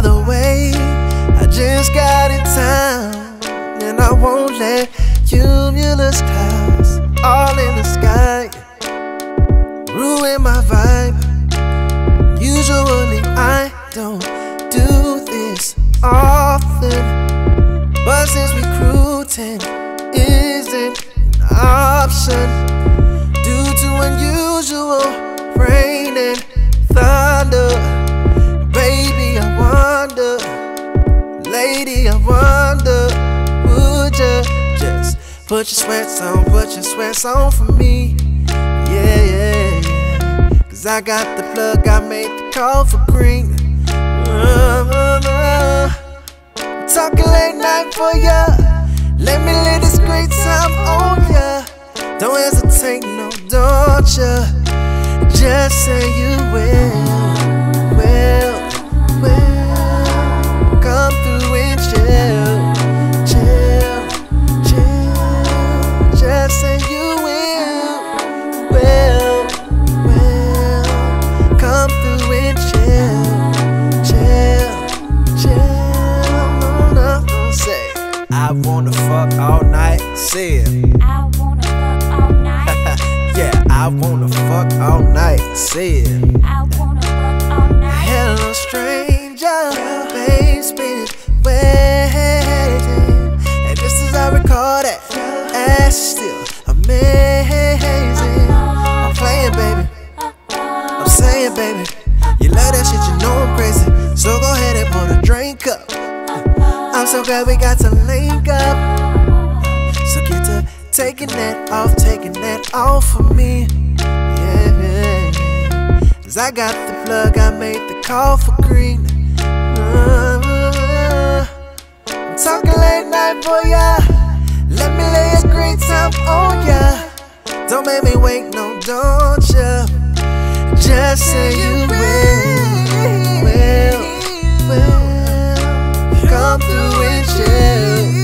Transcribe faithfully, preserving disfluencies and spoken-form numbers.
the way, I just got in town, and I won't let cumulus clouds all in the sky ruin my vibe. Usually I don't do this often, but since recruiting isn't an option due to unusual rain and thunder, baby, I wonder, lady, I wonder, would you just put your sweats on, put your sweats on for me? Yeah, yeah, yeah. Cause I got the plug, I made the call for green. uh, uh, uh. Talking late night for ya, let me lay this great time on ya. Don't hesitate, no, don't ya. Just say you will, will, will. Come through and chill, chill, chill. Just say you will, will, will. Come through and chill, chill, chill. No, no, no, say I wanna fuck all night, say it. I wanna fuck all night. Yeah, I wanna fuck all night, say it. I wanna fuck all night. Hello stranger, babe, spinning, waiting. And just as I record it, ass still amazing. I'm playing, baby, I'm saying, baby, you love that shit, you know I'm crazy. So go ahead and pour the drink up. I'm so glad we got to link up. So get to taking that off, taking that off for me. Yeah, yeah. Cause I got the plug, I made the call for green. uh, I'm talking late night for ya, let me lay a great time on ya. Don't make me wait, no, don't ya. Just say you will, will, will. Come through and chill.